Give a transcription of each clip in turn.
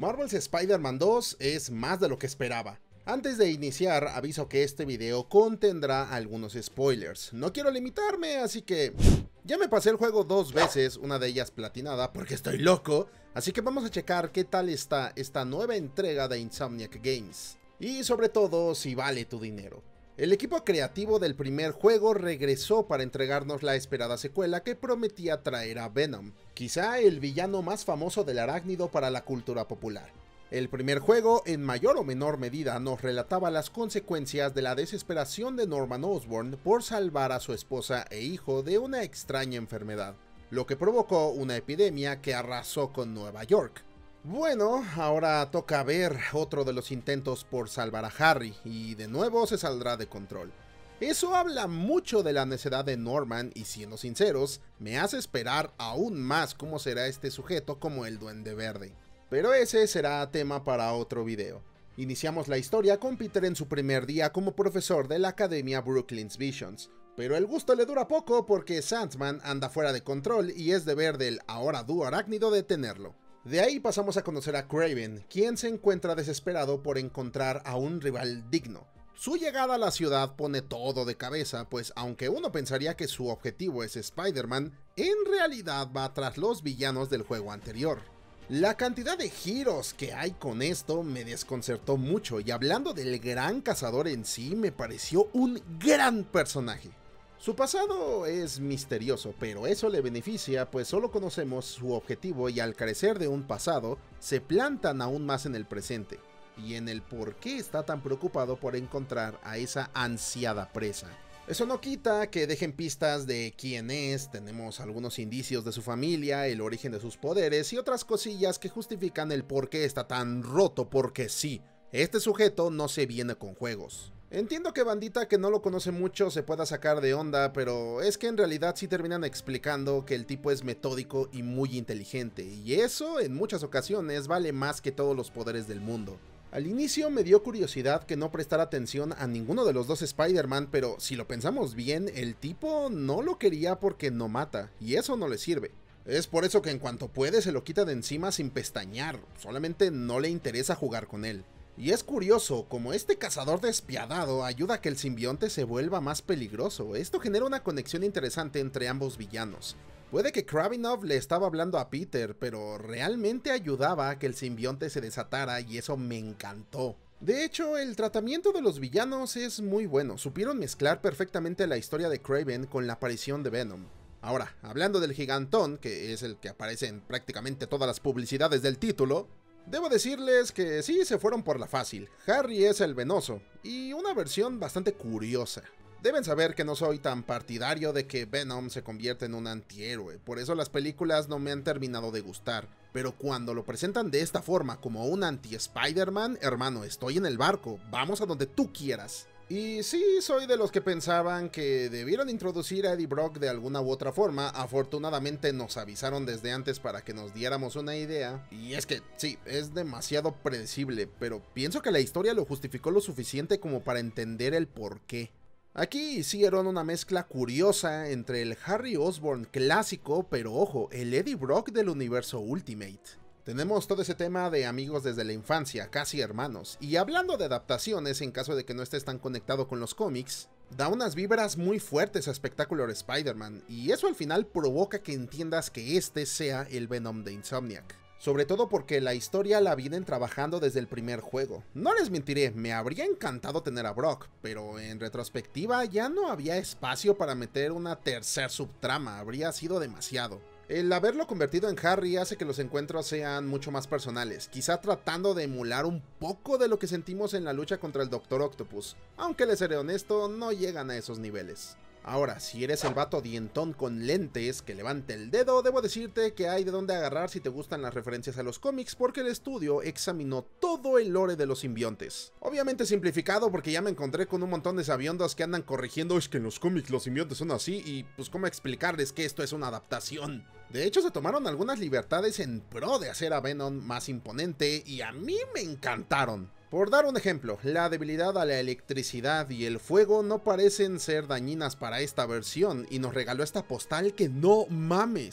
Marvel's Spider-Man 2 es más de lo que esperaba. Antes de iniciar, aviso que este video contendrá algunos spoilers. No quiero limitarme, así que... ya me pasé el juego 2 veces, una de ellas platinada porque estoy loco, así que vamos a checar qué tal está esta nueva entrega de Insomniac Games. Y sobre todo, si vale tu dinero. El equipo creativo del primer juego regresó para entregarnos la esperada secuela que prometía traer a Venom, quizá el villano más famoso del arácnido para la cultura popular. El primer juego, en mayor o menor medida, nos relataba las consecuencias de la desesperación de Norman Osborn por salvar a su esposa e hijo de una extraña enfermedad, lo que provocó una epidemia que arrasó con Nueva York. Bueno, ahora toca ver otro de los intentos por salvar a Harry, y de nuevo se saldrá de control. Eso habla mucho de la necedad de Norman y, siendo sinceros, me hace esperar aún más cómo será este sujeto como el Duende Verde. Pero ese será tema para otro video. Iniciamos la historia con Peter en su primer día como profesor de la Academia Brooklyn's Visions, pero el gusto le dura poco porque Sandman anda fuera de control y es deber del ahora dúo arácnido detenerlo. De ahí pasamos a conocer a Kraven, quien se encuentra desesperado por encontrar a un rival digno. Su llegada a la ciudad pone todo de cabeza, pues aunque uno pensaría que su objetivo es Spider-Man, en realidad va tras los villanos del juego anterior. La cantidad de giros que hay con esto me desconcertó mucho, y hablando del gran cazador en sí, me pareció un gran personaje. Su pasado es misterioso, pero eso le beneficia, pues solo conocemos su objetivo y al carecer de un pasado, se plantan aún más en el presente, y en el por qué está tan preocupado por encontrar a esa ansiada presa. Eso no quita que dejen pistas de quién es, tenemos algunos indicios de su familia, el origen de sus poderes y otras cosillas que justifican el por qué está tan roto, porque sí, este sujeto no se viene con juegos. Entiendo que bandita que no lo conoce mucho se pueda sacar de onda, pero es que en realidad sí terminan explicando que el tipo es metódico y muy inteligente, y eso en muchas ocasiones vale más que todos los poderes del mundo. Al inicio me dio curiosidad que no prestara atención a ninguno de los dos Spider-Man, pero si lo pensamos bien, el tipo no lo quería porque no mata, y eso no le sirve. Es por eso que en cuanto puede se lo quita de encima sin pestañear, solamente no le interesa jugar con él. Y es curioso, como este cazador despiadado ayuda a que el simbionte se vuelva más peligroso, esto genera una conexión interesante entre ambos villanos. Puede que Kravinov le estaba hablando a Peter, pero realmente ayudaba a que el simbionte se desatara y eso me encantó. De hecho, el tratamiento de los villanos es muy bueno, supieron mezclar perfectamente la historia de Kraven con la aparición de Venom. Ahora, hablando del gigantón, que es el que aparece en prácticamente todas las publicidades del título, debo decirles que sí se fueron por la fácil. Harry es el venoso, y una versión bastante curiosa. Deben saber que no soy tan partidario de que Venom se convierta en un antihéroe, por eso las películas no me han terminado de gustar. Pero cuando lo presentan de esta forma como un anti-Spider-Man, hermano, estoy en el barco, vamos a donde tú quieras. Y sí, soy de los que pensaban que debieron introducir a Eddie Brock de alguna u otra forma. Afortunadamente nos avisaron desde antes para que nos diéramos una idea. Y es que sí, es demasiado predecible, pero pienso que la historia lo justificó lo suficiente como para entender el porqué. Aquí hicieron una mezcla curiosa entre el Harry Osborn clásico, pero ojo, el Eddie Brock del universo Ultimate. Tenemos todo ese tema de amigos desde la infancia, casi hermanos, y hablando de adaptaciones en caso de que no estés tan conectado con los cómics, da unas vibras muy fuertes a Spectacular Spider-Man, y eso al final provoca que entiendas que este sea el Venom de Insomniac. Sobre todo porque la historia la vienen trabajando desde el primer juego. No les mentiré, me habría encantado tener a Brock, pero en retrospectiva ya no había espacio para meter una tercer subtrama, habría sido demasiado. El haberlo convertido en Harry hace que los encuentros sean mucho más personales, quizá tratando de emular un poco de lo que sentimos en la lucha contra el Dr. Octopus, aunque les seré honesto, no llegan a esos niveles. Ahora, si eres el vato dientón con lentes que levante el dedo, debo decirte que hay de dónde agarrar si te gustan las referencias a los cómics, porque el estudio examinó todo el lore de los simbiontes. Obviamente simplificado, porque ya me encontré con un montón de sabiondos que andan corrigiendo, es que en los cómics los simbiontes son así, y pues cómo explicarles que esto es una adaptación. De hecho, se tomaron algunas libertades en pro de hacer a Venom más imponente, y a mí me encantaron. Por dar un ejemplo, la debilidad a la electricidad y el fuego no parecen ser dañinas para esta versión, y nos regaló esta postal que no mames.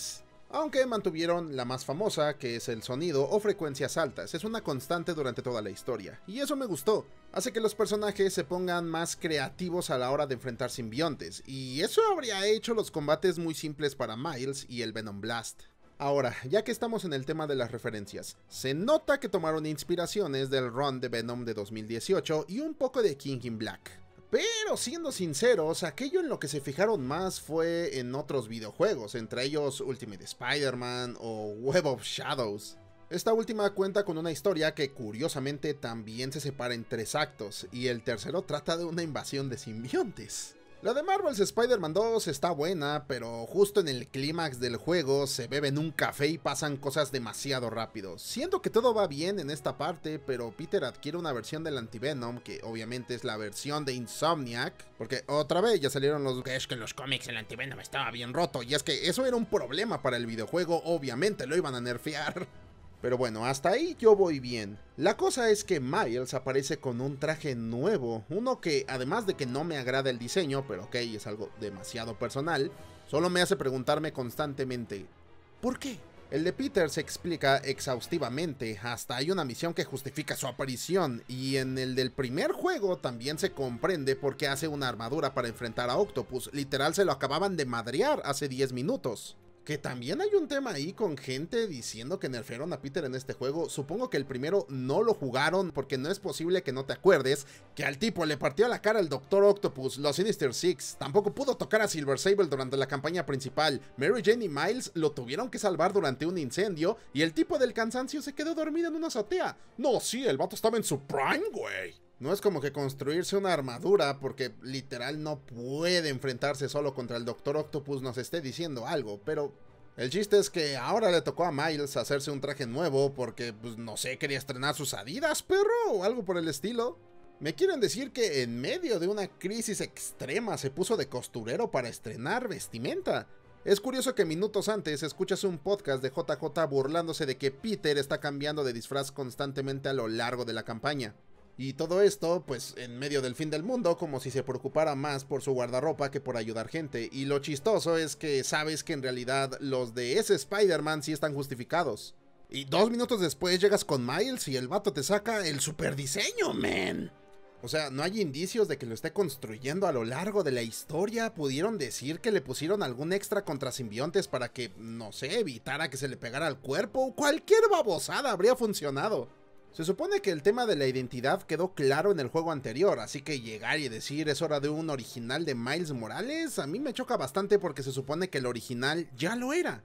aunque mantuvieron la más famosa, que es el sonido o frecuencias altas. Es una constante durante toda la historia, y eso me gustó. Hace que los personajes se pongan más creativos a la hora de enfrentar simbiontes, y eso habría hecho los combates muy simples para Miles y el Venom Blast. Ahora, ya que estamos en el tema de las referencias, se nota que tomaron inspiraciones del run de Venom de 2018 y un poco de King in Black. Pero siendo sinceros, aquello en lo que se fijaron más fue en otros videojuegos, entre ellos Ultimate Spider-Man o Web of Shadows. Esta última cuenta con una historia que curiosamente también se separa en 3 actos, y el tercero trata de una invasión de simbiontes. La de Marvel's Spider-Man 2 está buena, pero justo en el clímax del juego se beben un café y pasan cosas demasiado rápido. Siento que todo va bien en esta parte, pero Peter adquiere una versión del Anti-Venom, que obviamente es la versión de Insomniac, porque otra vez ya salieron los... Es que en los cómics el Anti-Venom estaba bien roto, y es que eso era un problema para el videojuego, obviamente lo iban a nerfear. Pero bueno, hasta ahí yo voy bien. La cosa es que Miles aparece con un traje nuevo, uno que además de que no me agrada el diseño, pero ok, es algo demasiado personal, solo me hace preguntarme constantemente, ¿por qué? El de Peter se explica exhaustivamente, hasta hay una misión que justifica su aparición, y en el del primer juego también se comprende por qué hace una armadura para enfrentar a Octopus, literal se lo acababan de madrear hace 10 minutos. Que también hay un tema ahí con gente diciendo que nerfearon a Peter en este juego. Supongo que el primero no lo jugaron porque no es posible que no te acuerdes que al tipo le partió la cara al Doctor Octopus, los Sinister Six. Tampoco pudo tocar a Silver Sable durante la campaña principal. Mary Jane y Miles lo tuvieron que salvar durante un incendio y el tipo del cansancio se quedó dormido en una azotea. No, sí, el vato estaba en su prime, güey. No es como que construirse una armadura porque literal no puede enfrentarse solo contra el Doctor Octopus nos esté diciendo algo, pero el chiste es que ahora le tocó a Miles hacerse un traje nuevo porque, pues no sé, quería estrenar sus Adidas, perro, o algo por el estilo. ¿Me quieren decir que en medio de una crisis extrema se puso de costurero para estrenar vestimenta? Es curioso que minutos antes escuchas un podcast de JJ burlándose de que Peter está cambiando de disfraz constantemente a lo largo de la campaña. Y todo esto, pues, en medio del fin del mundo, como si se preocupara más por su guardarropa que por ayudar gente. Y lo chistoso es que sabes que en realidad los de ese Spider-Man sí están justificados. Y 2 minutos después llegas con Miles y el vato te saca el super diseño, man. O sea, no hay indicios de que lo esté construyendo a lo largo de la historia. Pudieron decir que le pusieron algún extra contra simbiontes para que, no sé, evitara que se le pegara al cuerpo. Cualquier babosada habría funcionado. Se supone que el tema de la identidad quedó claro en el juego anterior, así que llegar y decir es hora de un original de Miles Morales, a mí me choca bastante porque se supone que el original ya lo era.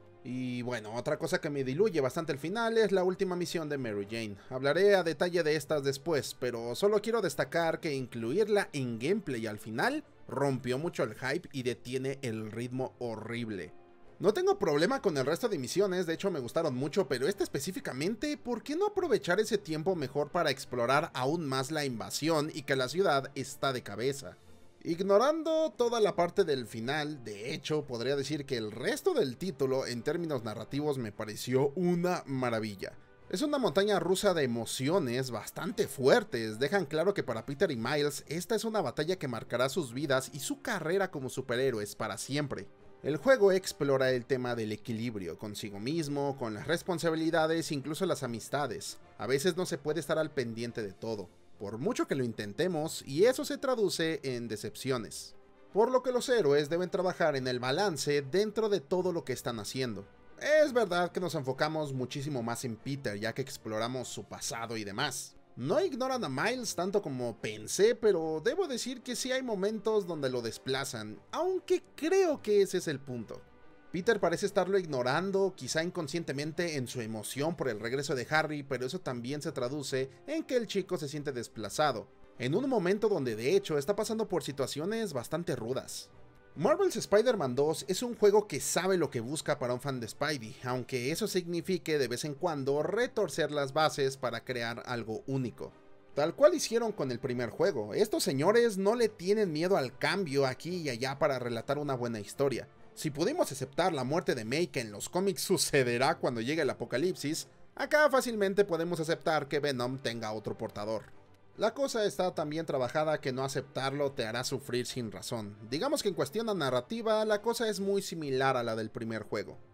Y bueno, otra cosa que me diluye bastante el final es la última misión de Mary Jane. Hablaré a detalle de estas después, pero solo quiero destacar que incluirla en gameplay al final rompió mucho el hype y detiene el ritmo horrible. No tengo problema con el resto de misiones, de hecho me gustaron mucho, pero esta específicamente, ¿por qué no aprovechar ese tiempo mejor para explorar aún más la invasión y que la ciudad está de cabeza? Ignorando toda la parte del final, de hecho podría decir que el resto del título en términos narrativos me pareció una maravilla. Es una montaña rusa de emociones bastante fuertes, dejan claro que para Peter y Miles esta es una batalla que marcará sus vidas y su carrera como superhéroes para siempre. El juego explora el tema del equilibrio consigo mismo, con las responsabilidades, incluso las amistades. A veces no se puede estar al pendiente de todo, por mucho que lo intentemos, y eso se traduce en decepciones. Por lo que los héroes deben trabajar en el balance dentro de todo lo que están haciendo. Es verdad que nos enfocamos muchísimo más en Peter, ya que exploramos su pasado y demás. No ignoran a Miles tanto como pensé, pero debo decir que sí hay momentos donde lo desplazan, aunque creo que ese es el punto. Peter parece estarlo ignorando, quizá inconscientemente en su emoción por el regreso de Harry, pero eso también se traduce en que el chico se siente desplazado, en un momento donde de hecho está pasando por situaciones bastante rudas. Marvel's Spider-Man 2 es un juego que sabe lo que busca para un fan de Spidey, aunque eso signifique de vez en cuando retorcer las bases para crear algo único. Tal cual hicieron con el primer juego, estos señores no le tienen miedo al cambio aquí y allá para relatar una buena historia. Si pudimos aceptar la muerte de May que en los cómics sucederá cuando llegue el apocalipsis, acá fácilmente podemos aceptar que Venom tenga otro portador. La cosa está tan bien trabajada que no aceptarlo te hará sufrir sin razón. Digamos que en cuestión de narrativa, la cosa es muy similar a la del primer juego.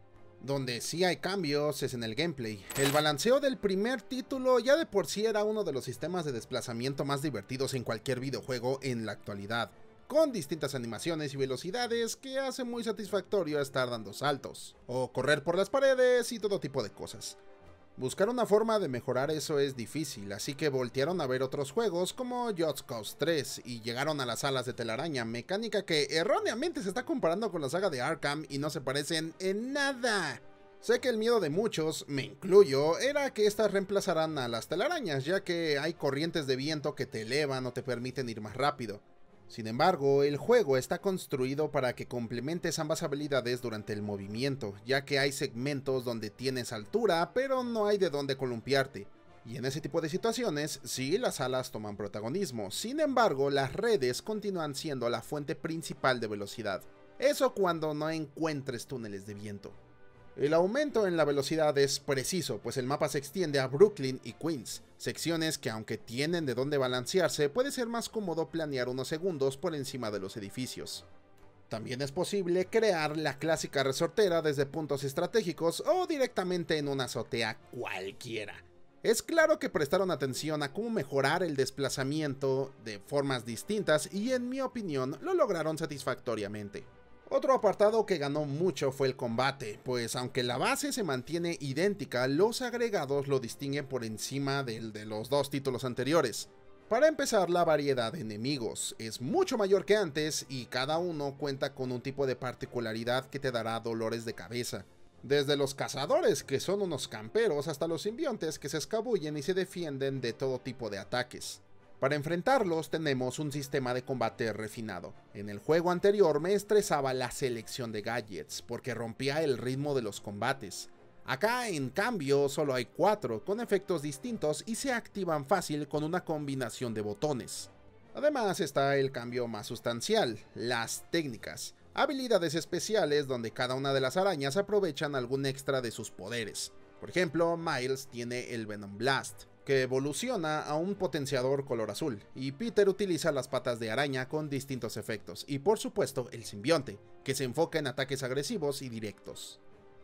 Donde sí hay cambios es en el gameplay. El balanceo del primer título ya de por sí era uno de los sistemas de desplazamiento más divertidos en cualquier videojuego en la actualidad, con distintas animaciones y velocidades que hace muy satisfactorio estar dando saltos, o correr por las paredes y todo tipo de cosas. Buscar una forma de mejorar eso es difícil, así que voltearon a ver otros juegos como Just Cause 3 y llegaron a las alas de telaraña, mecánica que erróneamente se está comparando con la saga de Arkham y no se parecen en nada. Sé que el miedo de muchos, me incluyo, era que estas reemplazaran a las telarañas, ya que hay corrientes de viento que te elevan o te permiten ir más rápido. Sin embargo, el juego está construido para que complementes ambas habilidades durante el movimiento, ya que hay segmentos donde tienes altura, pero no hay de dónde columpiarte. Y en ese tipo de situaciones, sí, las alas toman protagonismo, sin embargo, las redes continúan siendo la fuente principal de velocidad. Eso cuando no encuentres túneles de viento. El aumento en la velocidad es preciso, pues el mapa se extiende a Brooklyn y Queens, secciones que aunque tienen de dónde balancearse, puede ser más cómodo planear unos segundos por encima de los edificios. También es posible crear la clásica resortera desde puntos estratégicos o directamente en una azotea cualquiera. Es claro que prestaron atención a cómo mejorar el desplazamiento de formas distintas y en mi opinión lo lograron satisfactoriamente. Otro apartado que ganó mucho fue el combate, pues aunque la base se mantiene idéntica, los agregados lo distinguen por encima del de los dos títulos anteriores. Para empezar, la variedad de enemigos es mucho mayor que antes y cada uno cuenta con un tipo de particularidad que te dará dolores de cabeza. Desde los cazadores, que son unos camperos, hasta los simbiontes que se escabullen y se defienden de todo tipo de ataques. Para enfrentarlos tenemos un sistema de combate refinado. En el juego anterior me estresaba la selección de gadgets, porque rompía el ritmo de los combates. Acá en cambio solo hay 4, con efectos distintos y se activan fácil con una combinación de botones. Además está el cambio más sustancial, las técnicas, habilidades especiales donde cada una de las arañas aprovechan algún extra de sus poderes. Por ejemplo, Miles tiene el Venom Blast, que evoluciona a un potenciador color azul, y Peter utiliza las patas de araña con distintos efectos, y por supuesto el simbionte, que se enfoca en ataques agresivos y directos.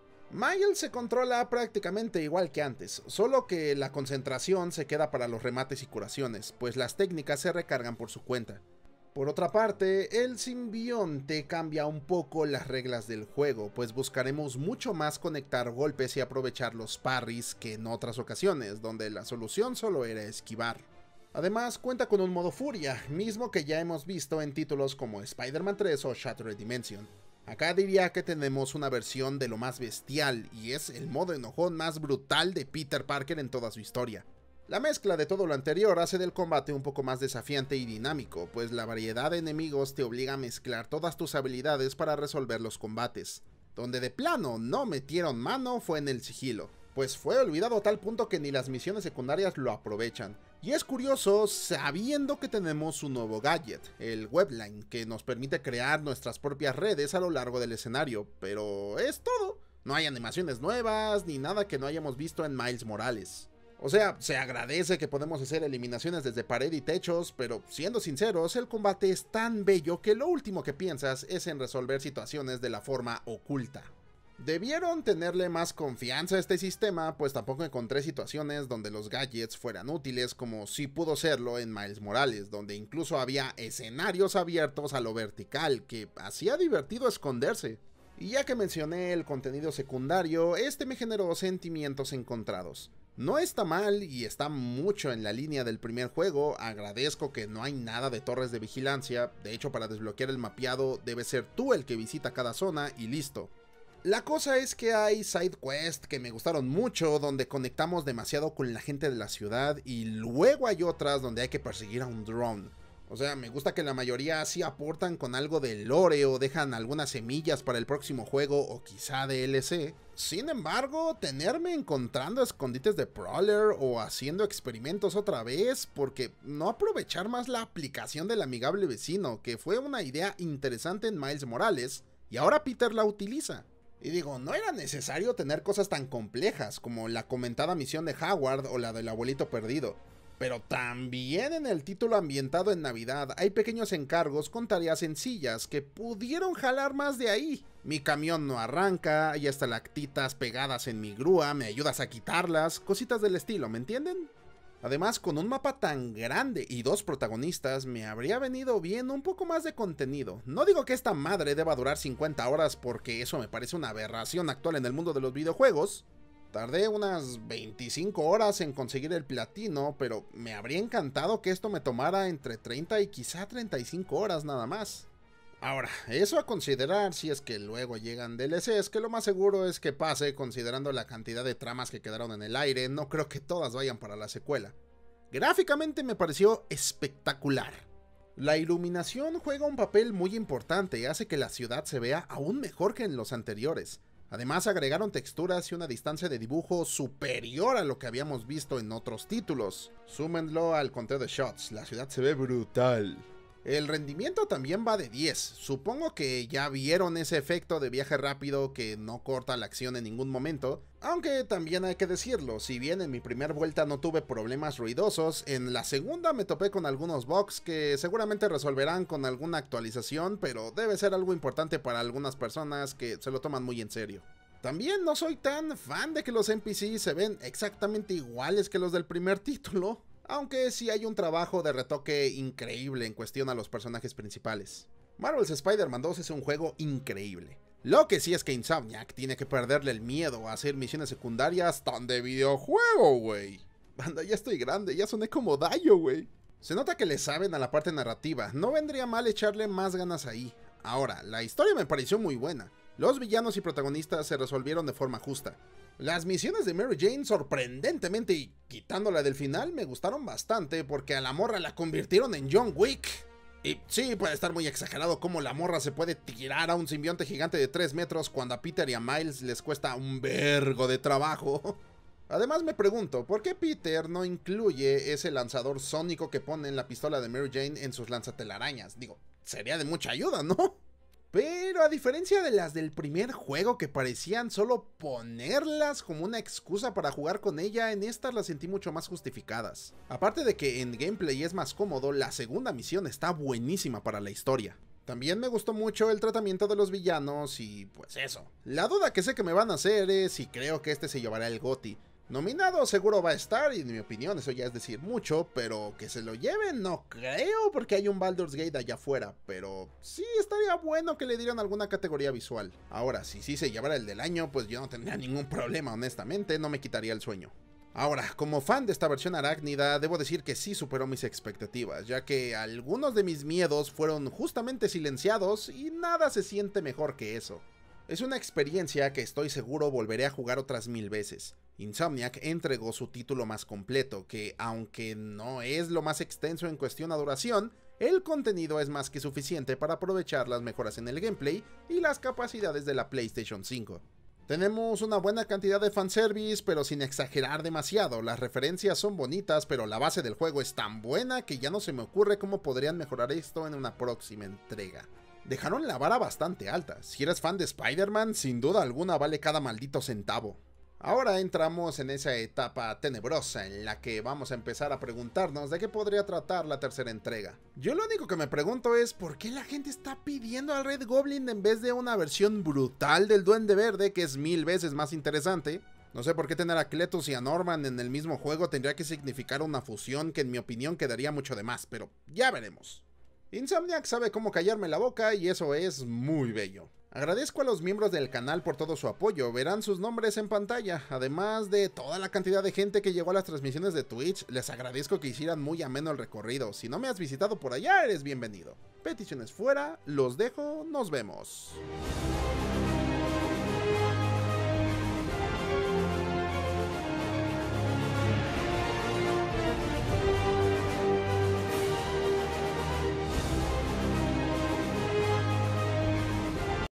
Miles se controla prácticamente igual que antes, solo que la concentración se queda para los remates y curaciones, pues las técnicas se recargan por su cuenta. Por otra parte, el simbionte cambia un poco las reglas del juego, pues buscaremos mucho más conectar golpes y aprovechar los parries que en otras ocasiones, donde la solución solo era esquivar. Además, cuenta con un modo furia, mismo que ya hemos visto en títulos como Spider-Man 3 o Shattered Dimension. Acá diría que tenemos una versión de lo más bestial, y es el modo enojón más brutal de Peter Parker en toda su historia. La mezcla de todo lo anterior hace del combate un poco más desafiante y dinámico, pues la variedad de enemigos te obliga a mezclar todas tus habilidades para resolver los combates. Donde de plano no metieron mano fue en el sigilo, pues fue olvidado a tal punto que ni las misiones secundarias lo aprovechan. Y es curioso sabiendo que tenemos un nuevo gadget, el Webline, que nos permite crear nuestras propias redes a lo largo del escenario, pero es todo. No hay animaciones nuevas ni nada que no hayamos visto en Miles Morales. O sea, se agradece que podemos hacer eliminaciones desde pared y techos, pero siendo sinceros, el combate es tan bello que lo último que piensas es en resolver situaciones de la forma oculta. Debieron tenerle más confianza a este sistema, pues tampoco encontré situaciones donde los gadgets fueran útiles como sí pudo serlo en Miles Morales, donde incluso había escenarios abiertos a lo vertical, que hacía divertido esconderse. Y ya que mencioné el contenido secundario, este me generó sentimientos encontrados. No está mal y está mucho en la línea del primer juego, agradezco que no hay nada de torres de vigilancia, de hecho para desbloquear el mapeado debe ser tú el que visita cada zona y listo. La cosa es que hay side quests que me gustaron mucho, donde conectamos demasiado con la gente de la ciudad, y luego hay otras donde hay que perseguir a un drone. O sea, me gusta que la mayoría sí aportan con algo de lore o dejan algunas semillas para el próximo juego o quizá DLC. Sin embargo, tenerme encontrando escondites de Prowler o haciendo experimentos otra vez, porque no aprovechar más la aplicación del amigable vecino, que fue una idea interesante en Miles Morales, y ahora Peter la utiliza. Y digo, no era necesario tener cosas tan complejas como la comentada misión de Howard o la del abuelito perdido. Pero también en el título ambientado en Navidad hay pequeños encargos con tareas sencillas que pudieron jalar más de ahí. Mi camión no arranca, hay estalactitas pegadas en mi grúa, me ayudas a quitarlas, cositas del estilo, ¿me entienden? Además, con un mapa tan grande y 2 protagonistas, me habría venido bien un poco más de contenido. No digo que esta madre deba durar 50 horas porque eso me parece una aberración actual en el mundo de los videojuegos. Tardé unas 25 horas en conseguir el platino, pero me habría encantado que esto me tomara entre 30 y quizá 35 horas nada más. Ahora, eso a considerar si es que luego llegan DLCs, que lo más seguro es que pase considerando la cantidad de tramas que quedaron en el aire, no creo que todas vayan para la secuela. Gráficamente me pareció espectacular. La iluminación juega un papel muy importante y hace que la ciudad se vea aún mejor que en los anteriores. Además agregaron texturas y una distancia de dibujo superior a lo que habíamos visto en otros títulos. Súmenlo al conteo de shots, la ciudad se ve brutal. El rendimiento también va de 10, supongo que ya vieron ese efecto de viaje rápido que no corta la acción en ningún momento, aunque también hay que decirlo, si bien en mi primera vuelta no tuve problemas ruidosos, en la segunda me topé con algunos bugs que seguramente resolverán con alguna actualización, pero debe ser algo importante para algunas personas que se lo toman muy en serio. También no soy tan fan de que los NPCs se ven exactamente iguales que los del primer título, aunque sí hay un trabajo de retoque increíble en cuestión a los personajes principales. Marvel's Spider-Man 2 es un juego increíble. Lo que sí es que Insomniac tiene que perderle el miedo a hacer misiones secundarias tan de videojuego, güey. Banda, ya estoy grande, ya soné como Dayo, güey. Se nota que le saben a la parte narrativa, no vendría mal echarle más ganas ahí. Ahora, la historia me pareció muy buena. Los villanos y protagonistas se resolvieron de forma justa. Las misiones de Mary Jane, sorprendentemente y quitándola del final, me gustaron bastante porque a la morra la convirtieron en John Wick. Y sí, puede estar muy exagerado cómo la morra se puede tirar a un simbionte gigante de 3 metros cuando a Peter y a Miles les cuesta un vergo de trabajo. Además me pregunto, ¿por qué Peter no incluye ese lanzador sónico que pone en la pistola de Mary Jane en sus lanzatelarañas? Digo, sería de mucha ayuda, ¿no? Pero a diferencia de las del primer juego que parecían solo ponerlas como una excusa para jugar con ella, en estas las sentí mucho más justificadas. Aparte de que en gameplay es más cómodo, la segunda misión está buenísima para la historia. También me gustó mucho el tratamiento de los villanos y pues eso. La duda que sé que me van a hacer es si creo que este se llevará el GOTY. Nominado seguro va a estar y en mi opinión eso ya es decir mucho, pero que se lo lleven no creo porque hay un Baldur's Gate allá afuera, pero sí estaría bueno que le dieran alguna categoría visual. Ahora, si sí se llevara el del año, pues yo no tendría ningún problema, honestamente, no me quitaría el sueño. Ahora, como fan de esta versión arácnida, debo decir que sí superó mis expectativas, ya que algunos de mis miedos fueron justamente silenciados y nada se siente mejor que eso. Es una experiencia que estoy seguro volveré a jugar otras 1000 veces. Insomniac entregó su título más completo, que aunque no es lo más extenso en cuestión a duración, el contenido es más que suficiente para aprovechar las mejoras en el gameplay y las capacidades de la PlayStation 5. Tenemos una buena cantidad de fanservice, pero sin exagerar demasiado. Las referencias son bonitas, pero la base del juego es tan buena que ya no se me ocurre cómo podrían mejorar esto en una próxima entrega. Dejaron la vara bastante alta. Si eres fan de Spider-Man, sin duda alguna vale cada maldito centavo. Ahora entramos en esa etapa tenebrosa en la que vamos a empezar a preguntarnos de qué podría tratar la tercera entrega. Yo lo único que me pregunto es ¿por qué la gente está pidiendo al Red Goblin en vez de una versión brutal del Duende Verde que es 1000 veces más interesante? No sé por qué tener a Cletus y a Norman en el mismo juego tendría que significar una fusión que en mi opinión quedaría mucho de más, pero ya veremos. Insomniac sabe cómo callarme la boca y eso es muy bello. Agradezco a los miembros del canal por todo su apoyo, verán sus nombres en pantalla, además de toda la cantidad de gente que llegó a las transmisiones de Twitch, les agradezco que hicieran muy ameno el recorrido, si no me has visitado por allá eres bienvenido. Peticiones fuera, los dejo, nos vemos.